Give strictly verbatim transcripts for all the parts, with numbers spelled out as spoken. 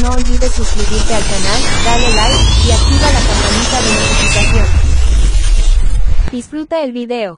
no olvides suscribirte al canal, dale like, y activa la campanita de notificación. Disfruta el video.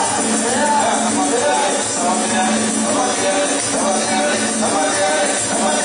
Come on.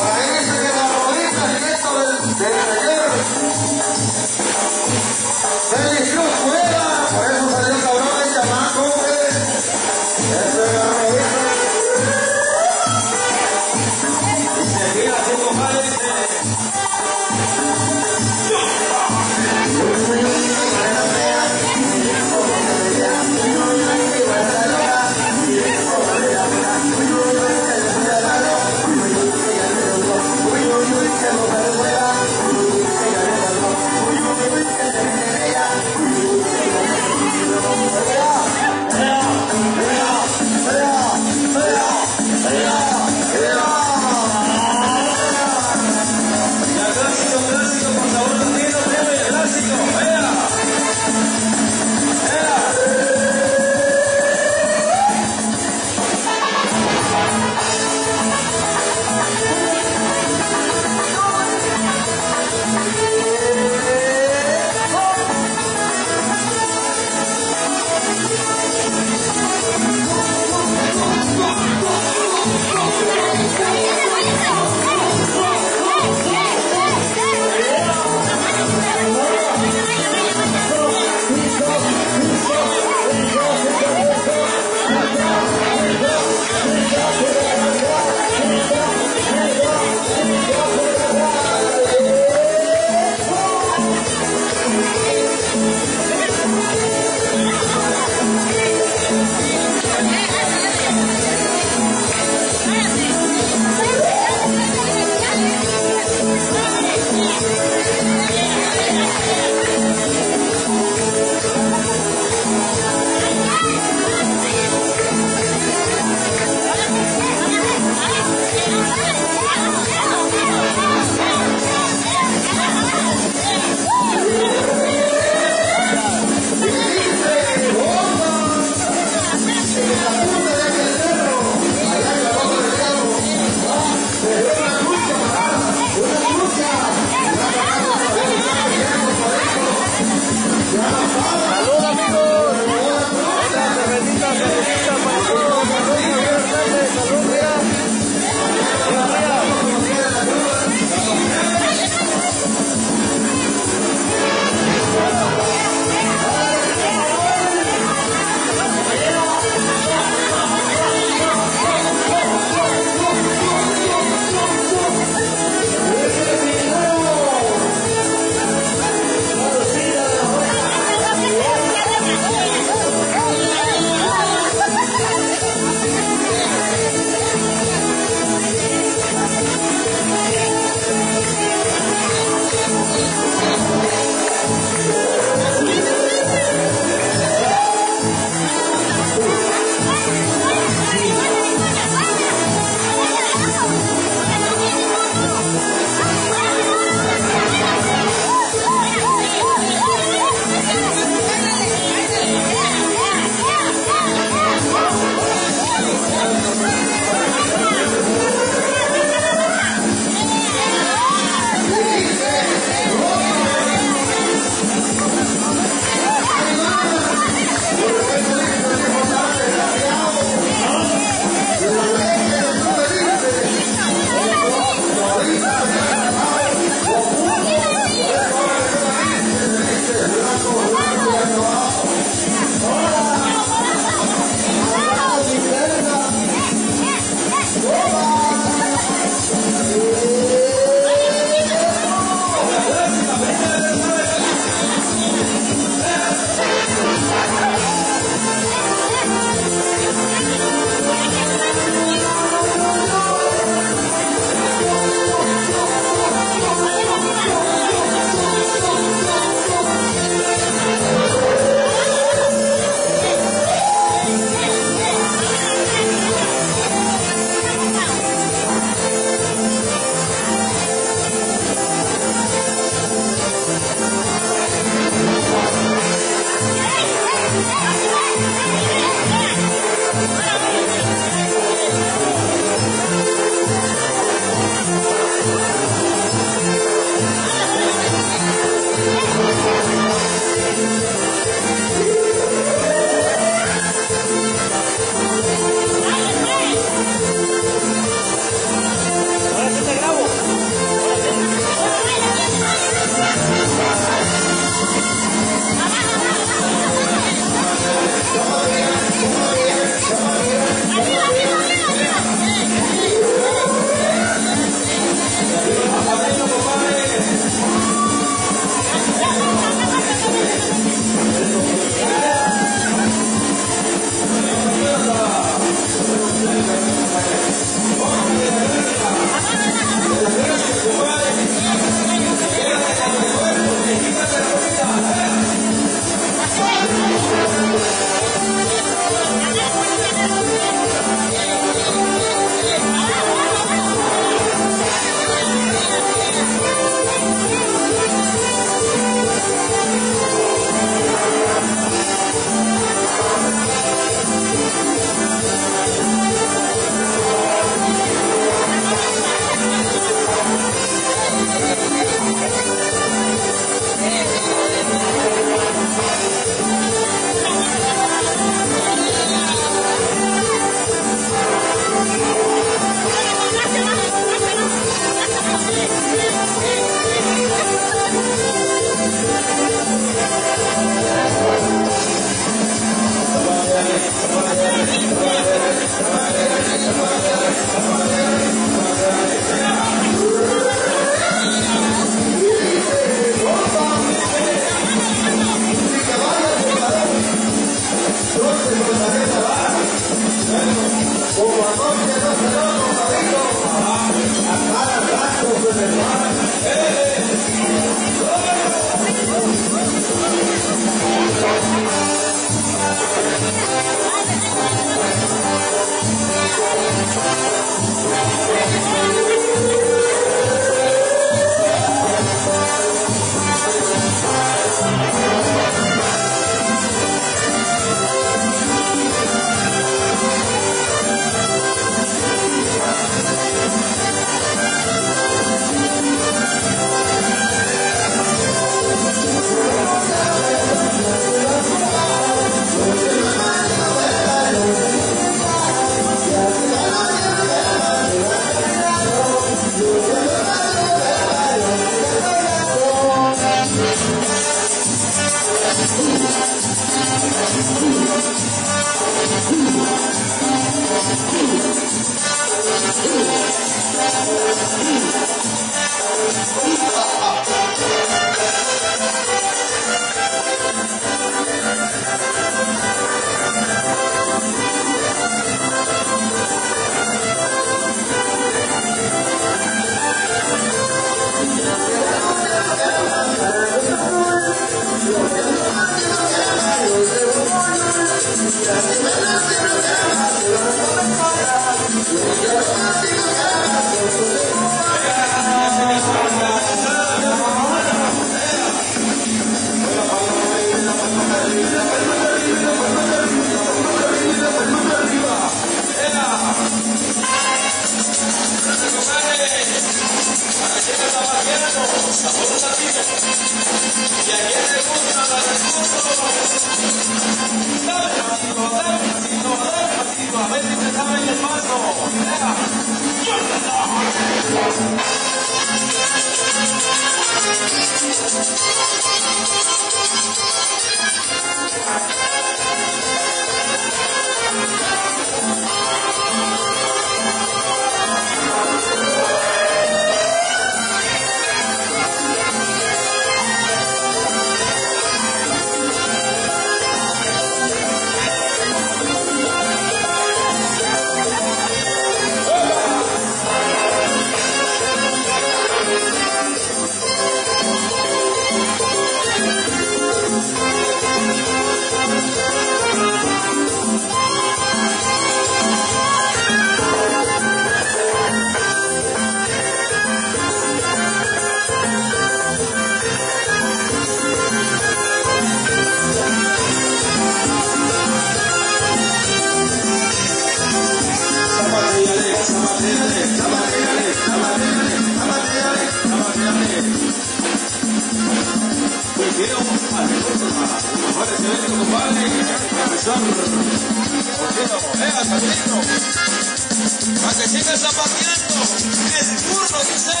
Para que siga zapateando, el turno dice.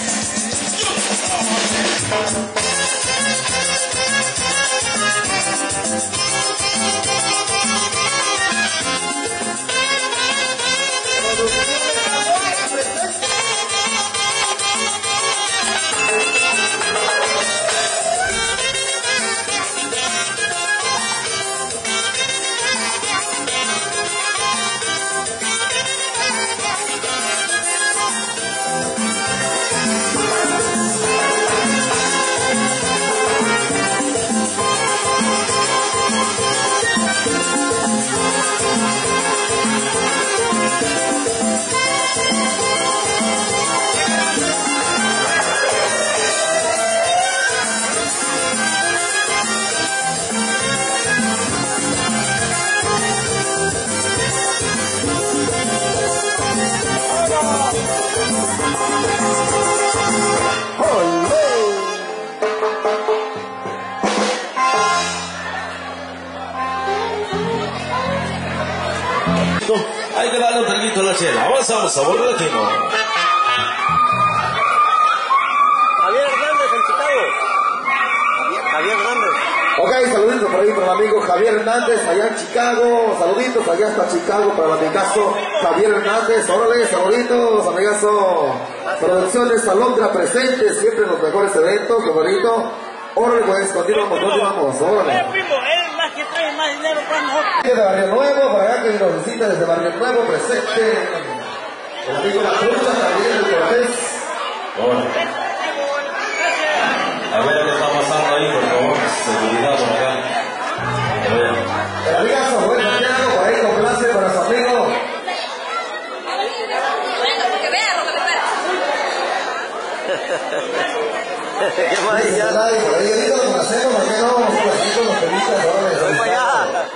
Hay que darle un traguito a la chela. Avanzamos, sabor latino. Javier Hernández en Chicago. Javier Hernández. Ok, saluditos por ahí para el amigo Javier Hernández allá en Chicago. Saluditos allá hasta Chicago para el amigazo Javier Hernández. Órale, saluditos, amigazo. Producciones Alondra presente, siempre en los mejores eventos, lo bonito. Órale, pues, continuamos, continuamos, órale. Que trae más dinero para nosotros. De Barrio Nuevo, para acá que nos visita desde Barrio Nuevo, presente el amigo La Cruz, también el Cortés. Ahora. A ver qué está pasando ahí, por favor. Seguridad por acá. A ver. El amigazo Joel Santiago, por ahí complace para su amigo. ¿Qué más hay ya? Por ahí ahorita lo conocemos, ¿por qué no? Vamos por aquí con los temitas, ahora les Voy para allá.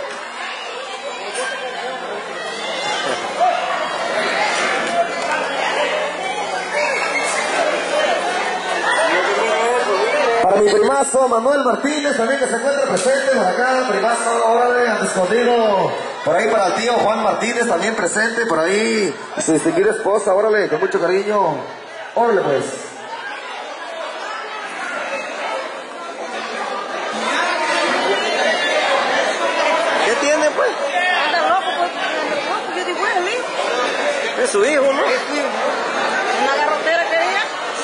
Para mi primazo Manuel Martínez, también que se encuentra presente por acá, primazo, órale, ante escondido. Por ahí para el tío Juan Martínez, también presente, por ahí, su distinguida esposa, órale, con mucho cariño. Órale pues. ¿Qué tiene, pues? Anda loco, pues. Anda loco, yo digo, bueno, ¿eh? Es su hijo, ¿no? Una garrotera quería.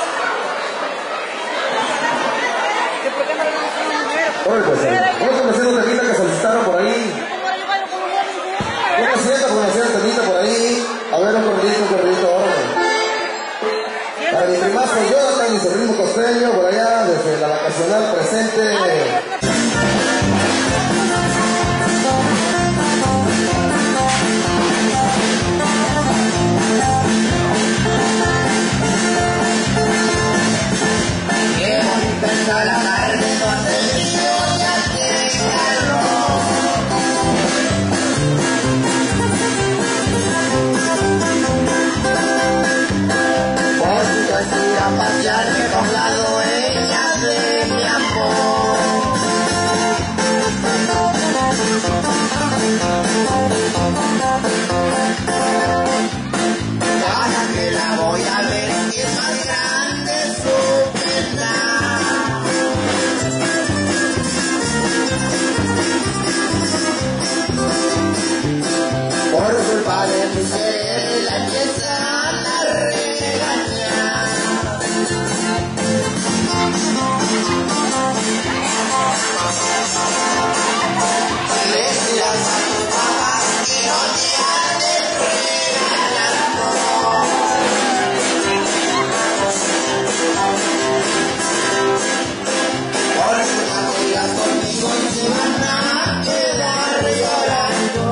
¿Y por qué no le dan una mujer? Órale pues, vamos a conocer un temita que solicitaron por ahí. ¿Cómo era yo bailo con los jóvenes? ¿Cómo sienta conocer un temita por ahí? A ver, un corridito, un corridito, órale. Para mi primazo Jonathan y su ritmo costeño, por allá, desde la vacacional presente. Qué bonita está la tarde cuando el río ya tiene calor. Por ir a pasearme con la dueña de mi amor. Cada que la voy a ver es más grande su pena. Por culpa de mi ser la empiezan a regañar. Le tiras a tu mamá que no te andes regalando. Por una amiga conmigo y se van a quedar llorando.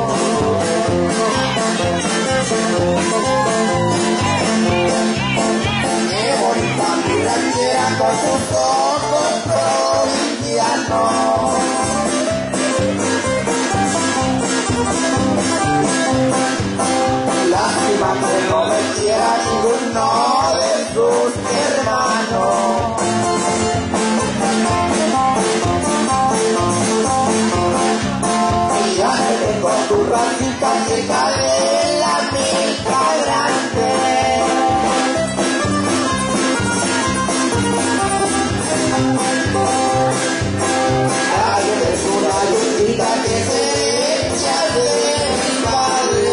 Qué bonita pirachera con sus ojos provincianos. Lástima que no me quiera ninguno de sus hermanos. Mírate con tu racita cerca de la mica grande. Ay, es una yundita que se echa de mi padre.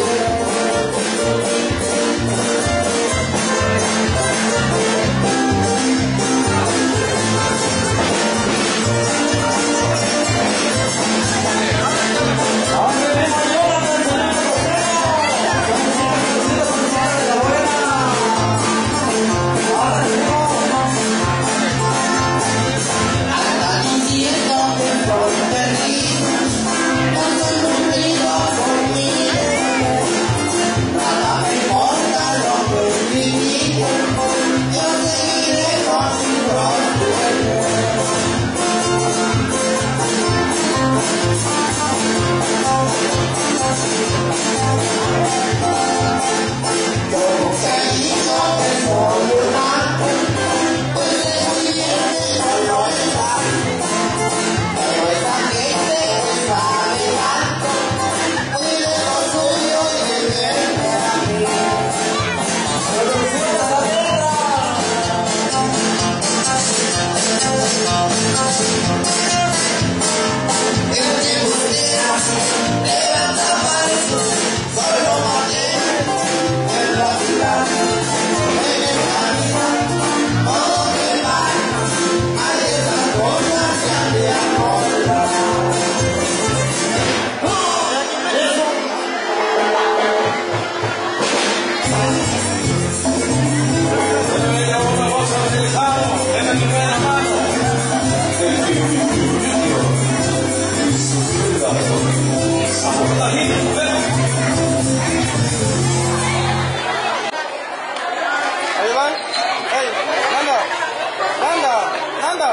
banda.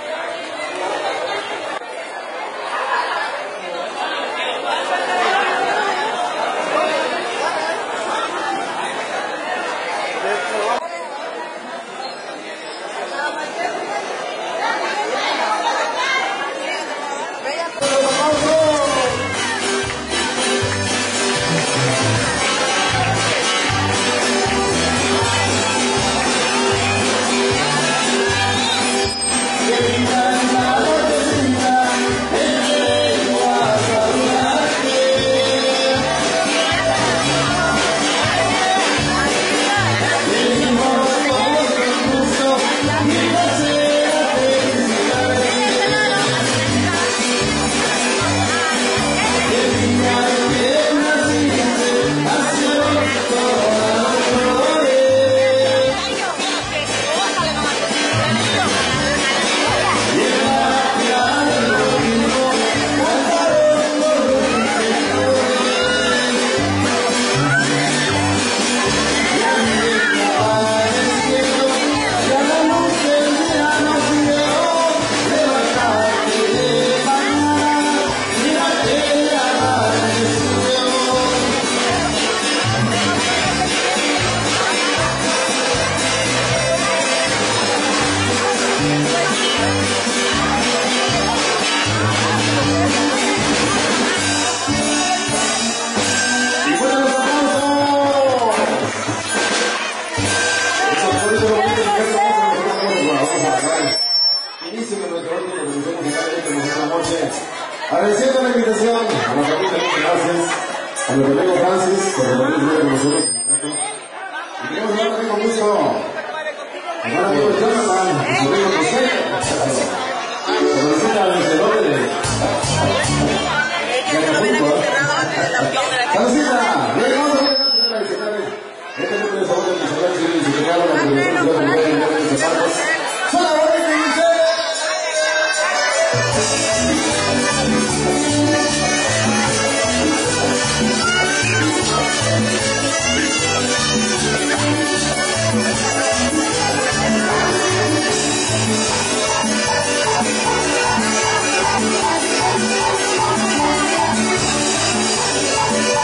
Agradeciendo la invitación a la familia, muchas gracias. A los amigos Francis, por el amigo con nosotros. Y queremos hablar también con gusto a los amigos Jonathan, a su amigo José, como nos gusta el vencedor de Acapulco. ¡Salucita! Bien, vamos a ver la adicional. Este grupo de favor del vencedor civil y secretario de la Federación de Mujeres de Santos. ¡Son la bonita y dice! Thank you.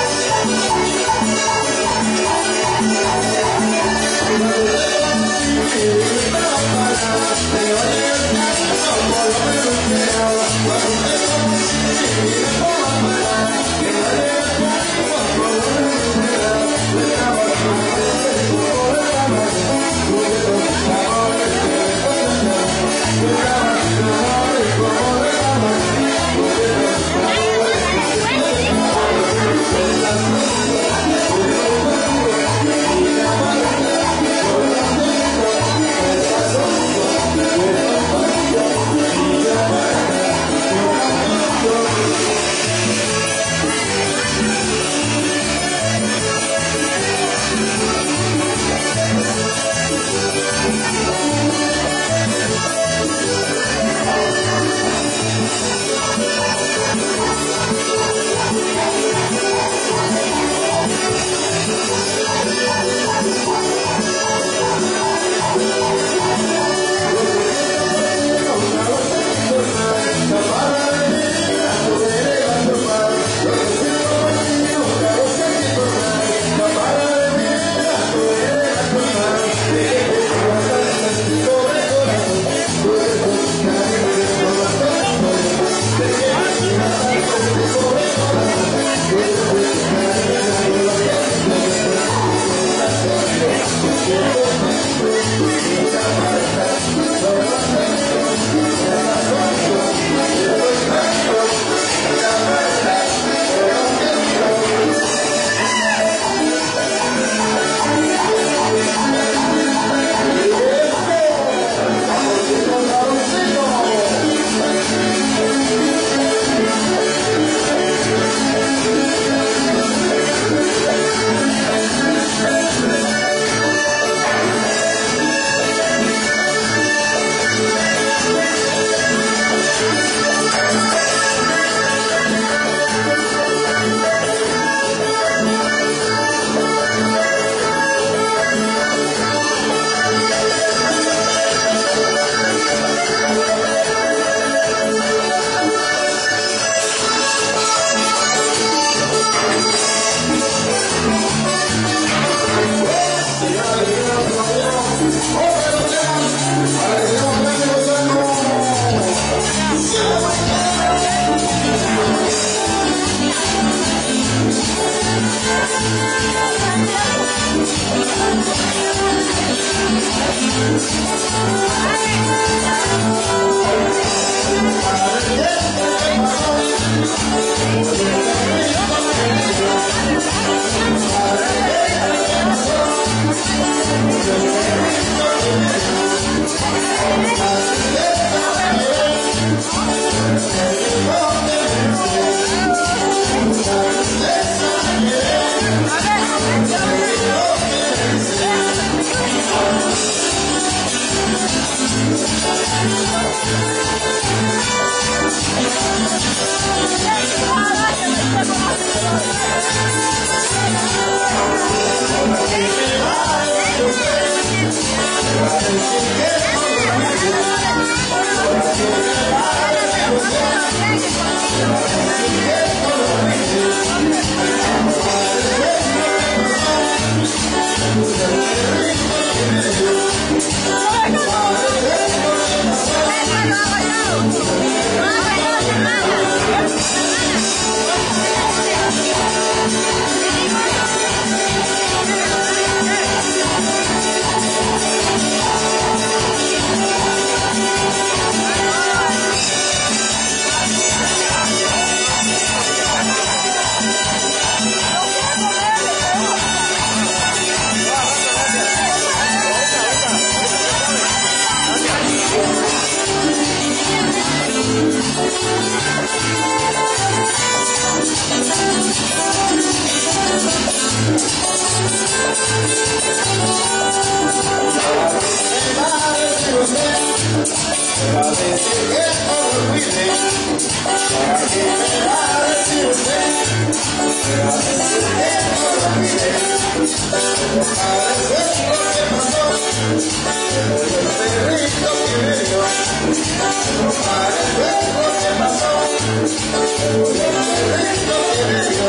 para decir que no lo olvide, para que me va a decir usted, para decir que no lo olvide, para decir lo que pasó, por el perrito que me dio, para decir lo que pasó, por el perrito que me dio.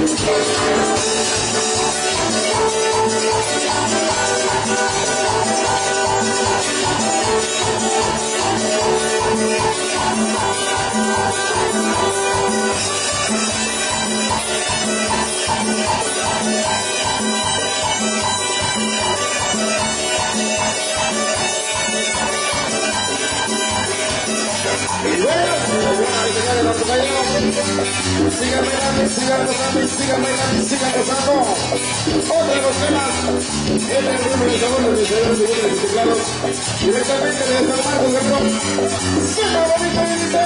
Y bueno, síganme bailando, sigan gozando, sigan bailando, sigan gozando. Otro de los temas, este es el ritmo del sabor de mis señores y mis teclados, directamente de San Marcos, Guerrero. ¡Siga bonito, dice!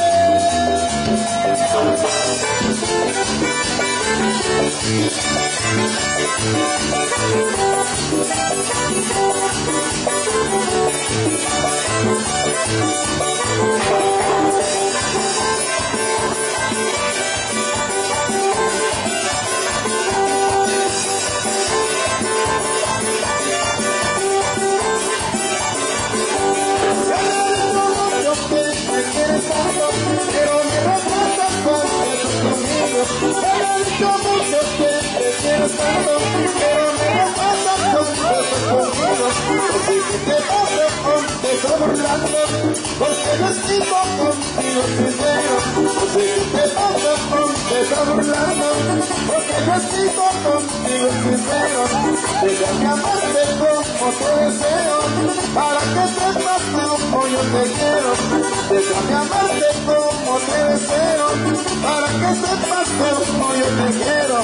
Pero me lo tratas con esos conmigo. He dicho mucho que te quieres tanto, pero me lo tratas con esos conmigo. Porque que te pasa con te estoy burlando, porque yo estoy contigo sincero. Porque que te pasa con te estoy burlando, porque yo estoy contigo sincero. Déjame amarte como te deseo, para que sepas como yo te quiero. Déjame amarte como te deseo, para que sepas como yo te quiero.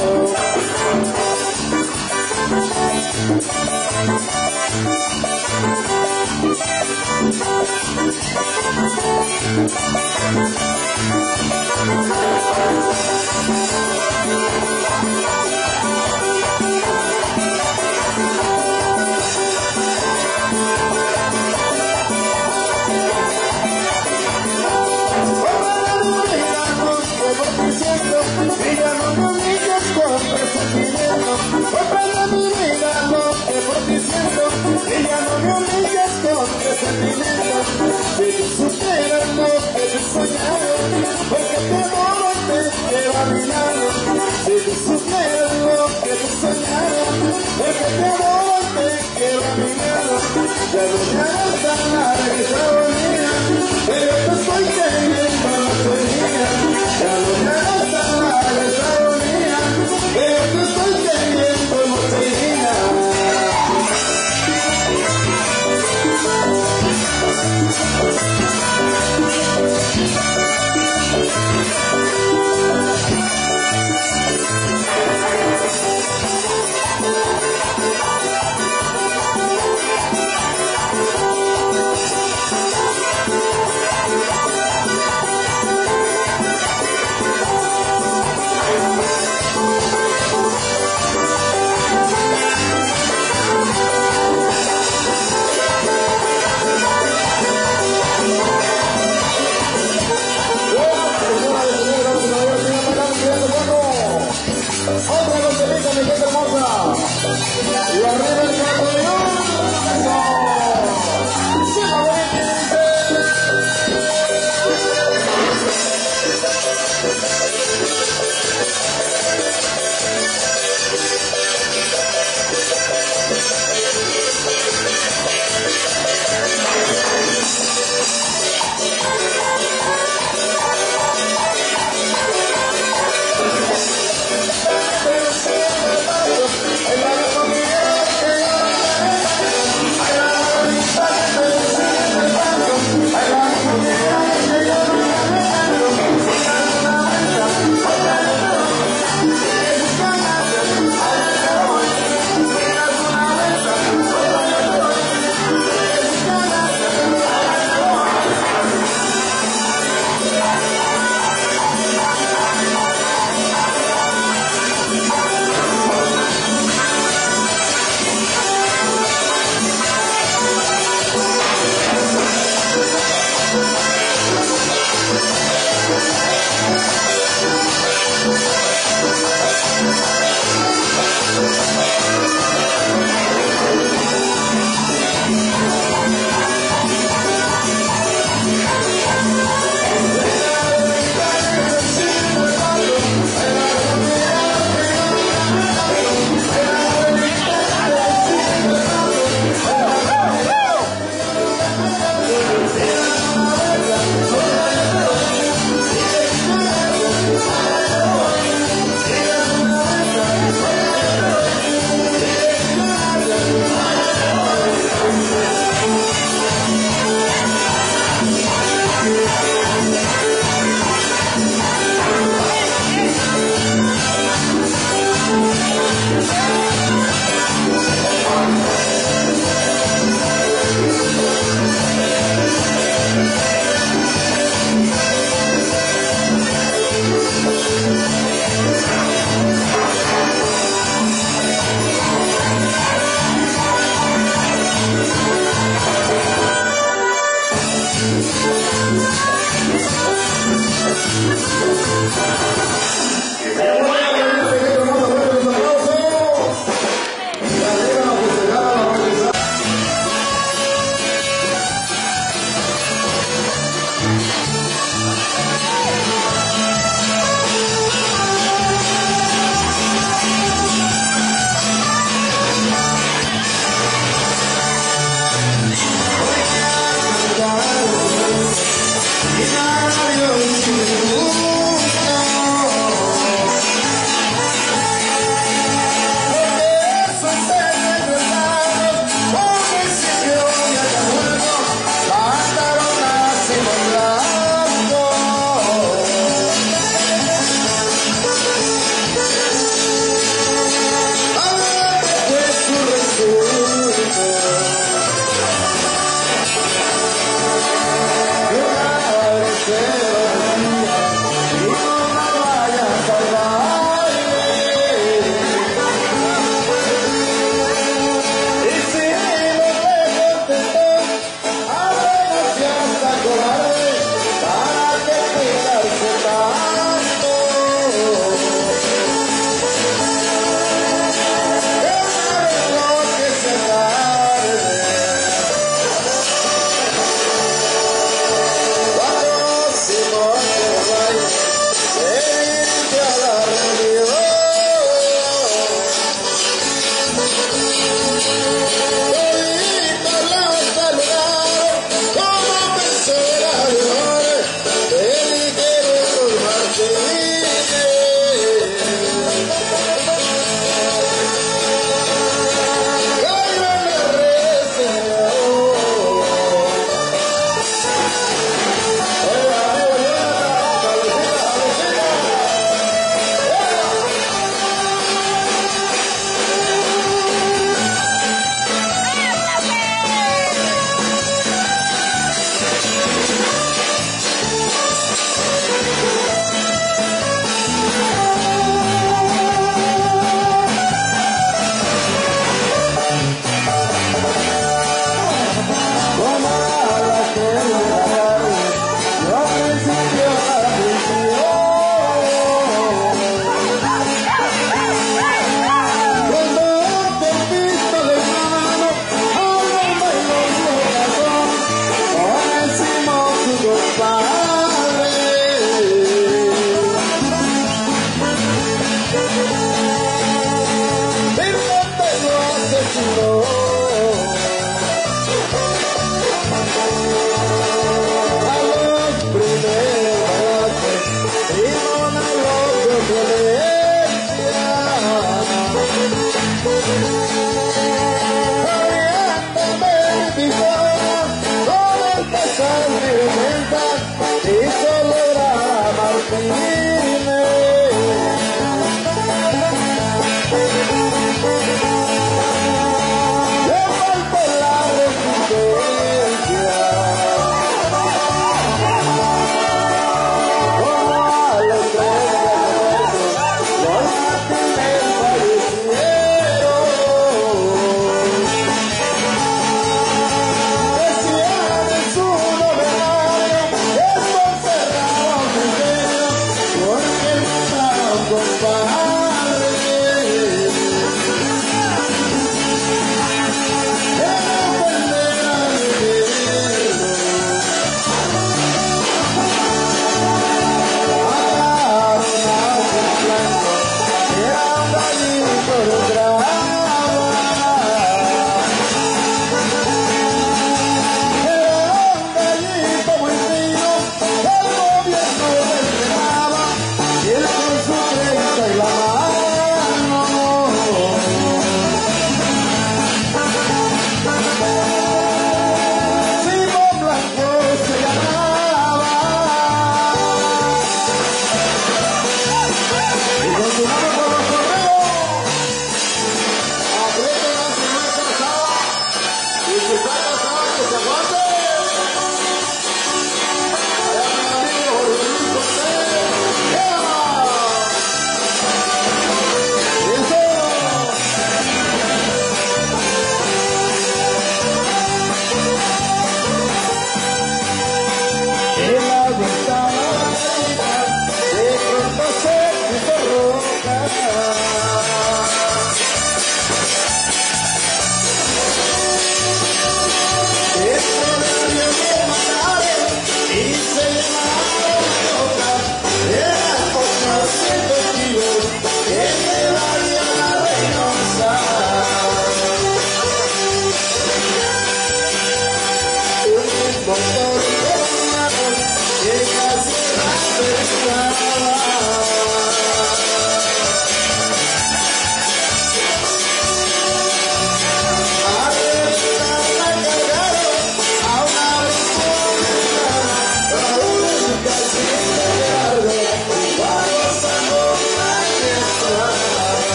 Thank you.